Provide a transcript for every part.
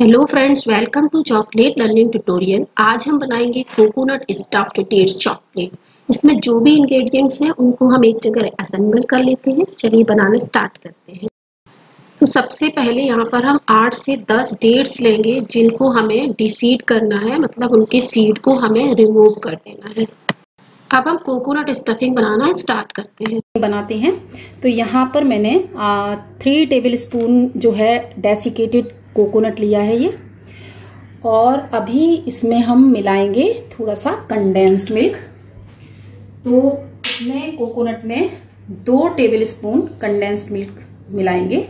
Hello friends, welcome to chocolate learning tutorial. आज हम बनाएंगे कोकोनट स्टफ्ड डेट्स चॉकलेट। इसमें जो भी इंग्रेडिएंट्स हैं उनको हम एक जगह असेंबल कर लेते हैं। चलिए बनाना स्टार्ट करते हैं। तो सबसे पहले यहाँ पर हम 8 से 10 डेट्स लेंगे जिनको हमें डिसीड करना है, मतलब उनके सीड को हमें रिमूव कर देना है। अब हम कोकोनट स्टफिंग बनाना स्टार्ट करते हैं। बनाते हैं तो यहाँ पर मैंने 3 टेबल स्पून जो है डेसिकेटेड कोकोनट लिया है ये, और अभी इसमें हम मिलाएंगे थोड़ा सा कंडेंस्ड मिल्क। तो इसमें कोकोनट में 2 टेबल स्पून कंडेंस्ड मिल्क मिलाएंगे।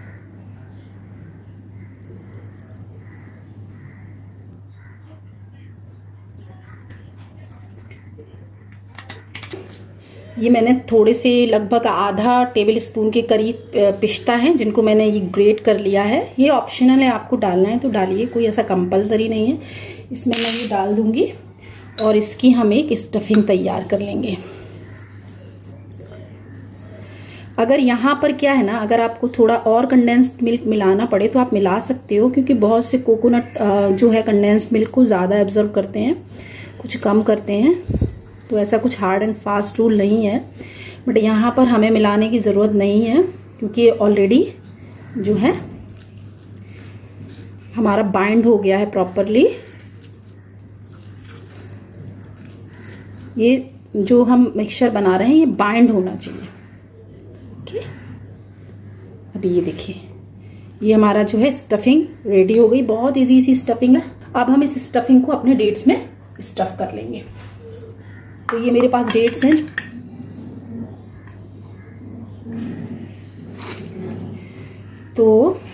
ये मैंने थोड़े से लगभग आधा टेबल स्पून के करीब पिस्ता हैं जिनको मैंने ये ग्रेट कर लिया है। ये ऑप्शनल है, आपको डालना है तो डालिए, कोई ऐसा कंपलसरी नहीं है। इसमें मैं ये डाल दूंगी और इसकी हम एक स्टफिंग तैयार कर लेंगे। अगर यहाँ पर क्या है ना, अगर आपको थोड़ा और कंडेंस्ड मिल्क मिलाना पड़े तो आप मिला सकते हो, क्योंकि बहुत से कोकोनट जो है कंडेंस्ड मिल्क को ज़्यादा एब्जॉर्ब करते हैं, कुछ कम करते हैं। तो ऐसा कुछ हार्ड एंड फास्ट रूल नहीं है, बट यहाँ पर हमें मिलाने की ज़रूरत नहीं है क्योंकि ऑलरेडी जो है हमारा बाइंड हो गया है प्रॉपरली। ये जो हम मिक्सचर बना रहे हैं ये बाइंड होना चाहिए। ओके, अभी ये देखिए, ये हमारा जो है स्टफिंग रेडी हो गई। बहुत इजी सी स्टफिंग है। अब हम इस स्टफिंग को अपने डेट्स में स्टफ कर लेंगे। तो ये मेरे पास डेट्स हैं। तो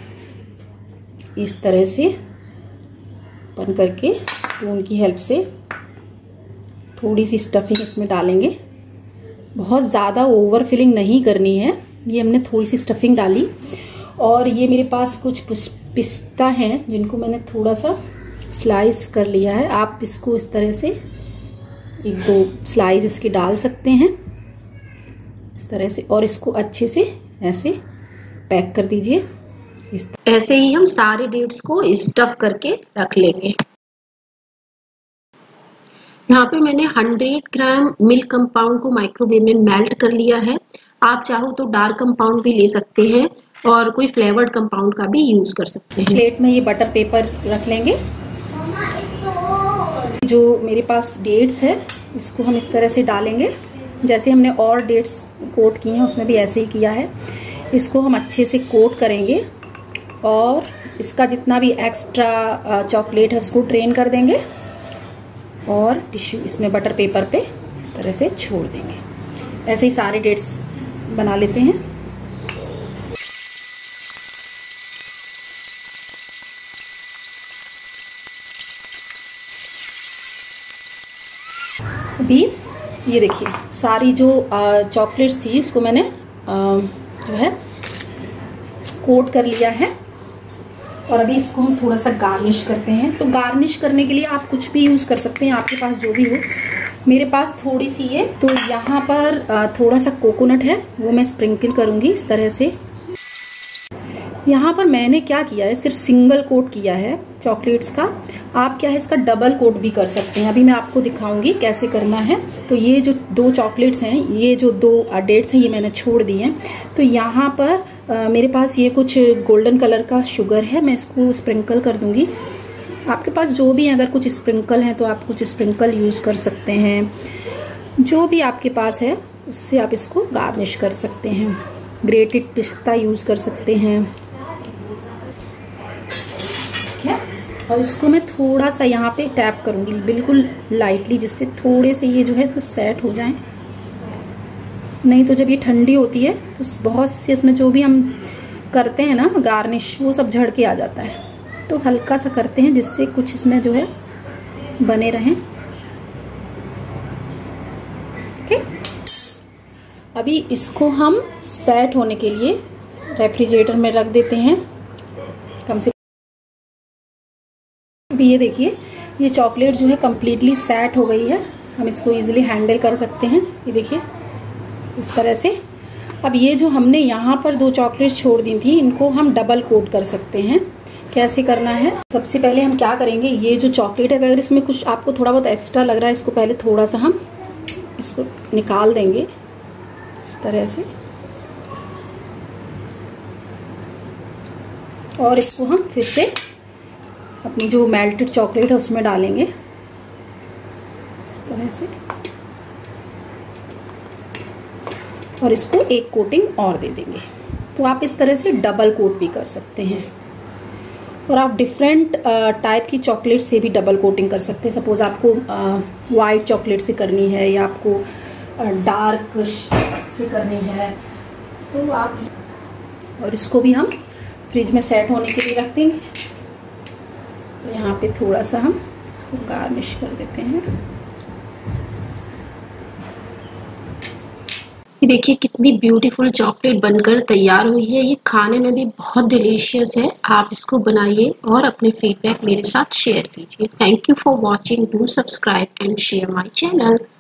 इस तरह से बन करके स्पून की हेल्प से थोड़ी सी स्टफिंग इसमें डालेंगे। बहुत ज़्यादा ओवर फिलिंग नहीं करनी है। ये हमने थोड़ी सी स्टफिंग डाली, और ये मेरे पास कुछ पिस्ता हैं जिनको मैंने थोड़ा सा स्लाइस कर लिया है। आप इसको इस तरह से 1-2 स्लाइस इसके डाल सकते हैं इस तरह से, और इसको अच्छे से ऐसे पैक कर दीजिए। ऐसे ही हम सारे डेट्स को स्टफ करके रख लेंगे। यहाँ पे मैंने 100 ग्राम मिल्क कंपाउंड को माइक्रोवेव में मेल्ट कर लिया है। आप चाहो तो डार्क कंपाउंड भी ले सकते हैं और कोई फ्लेवर्ड कंपाउंड का भी यूज कर सकते हैं। प्लेट में ये बटर पेपर रख लेंगे। जो मेरे पास डेट्स है इसको हम इस तरह से डालेंगे, जैसे हमने और डेट्स कोट की हैं उसमें भी ऐसे ही किया है। इसको हम अच्छे से कोट करेंगे और इसका जितना भी एक्स्ट्रा चॉकलेट है उसको ट्रेन कर देंगे, और टिश्यू इसमें बटर पेपर पे इस तरह से छोड़ देंगे। ऐसे ही सारे डेट्स बना लेते हैं। अभी ये देखिए, सारी जो चॉकलेट्स थी इसको मैंने जो है कोट कर लिया है, और अभी इसको हम थोड़ा सा गार्निश करते हैं। तो गार्निश करने के लिए आप कुछ भी यूज़ कर सकते हैं, आपके पास जो भी हो। मेरे पास थोड़ी सी है, तो यहाँ पर थोड़ा सा कोकोनट है वो मैं स्प्रिंकल करूँगी इस तरह से। यहाँ पर मैंने क्या किया है, सिर्फ सिंगल कोट किया है चॉकलेट्स का। आप क्या है इसका डबल कोट भी कर सकते हैं। अभी मैं आपको दिखाऊंगी कैसे करना है। तो ये जो 2 चॉकलेट्स हैं, ये जो 2 डेट्स हैं, ये मैंने छोड़ दी हैं। तो यहाँ पर मेरे पास ये कुछ गोल्डन कलर का शुगर है, मैं इसको स्प्रिंकल कर दूंगी। आपके पास जो भी अगर कुछ स्प्रिंकल हैं तो आप कुछ स्प्रिंकल यूज़ कर सकते हैं। जो भी आपके पास है उससे आप इसको गार्निश कर सकते हैं। ग्रेटेड पिस्ता यूज़ कर सकते हैं। और इसको मैं थोड़ा सा यहाँ पे टैप करूँगी बिल्कुल लाइटली, जिससे थोड़े से ये जो है इसमें सेट हो जाएं। नहीं तो जब ये ठंडी होती है तो बहुत से इसमें जो भी हम करते हैं ना गार्निश, वो सब झड़ के आ जाता है। तो हल्का सा करते हैं जिससे कुछ इसमें जो है बने रहें। ओके, अभी इसको हम सेट होने के लिए रेफ्रिजरेटर में रख देते हैं कम से। अभी ये देखिए, ये चॉकलेट जो है कम्प्लीटली सेट हो गई है। हम इसको इजीली हैंडल कर सकते हैं। ये देखिए इस तरह से। अब ये जो हमने यहाँ पर 2 चॉकलेट छोड़ दी थी, इनको हम डबल कोट कर सकते हैं। कैसे करना है। सबसे पहले हम क्या करेंगे, ये जो चॉकलेट है अगर इसमें कुछ आपको थोड़ा बहुत एक्स्ट्रा लग रहा है, इसको पहले थोड़ा सा हम इसको निकाल देंगे इस तरह से, और इसको हम फिर से अपनी जो मेल्टेड चॉकलेट है उसमें डालेंगे इस तरह से, और इसको एक कोटिंग और दे देंगे। तो आप इस तरह से डबल कोट भी कर सकते हैं, और आप डिफरेंट टाइप की चॉकलेट से भी डबल कोटिंग कर सकते हैं। सपोज आपको वाइट चॉकलेट से करनी है या आपको डार्क से करनी है तो आप, और इसको भी हम फ्रिज में सेट होने के लिए रख देंगे। यहाँ पे थोड़ा सा हम इसको गार्निश कर देते हैं। ये देखिए कितनी ब्यूटीफुल चॉकलेट बनकर तैयार हुई है। ये खाने में भी बहुत डिलीशियस है। आप इसको बनाइए और अपने फीडबैक मेरे साथ शेयर कीजिए। Thank you for watching. Do subscribe and share my channel.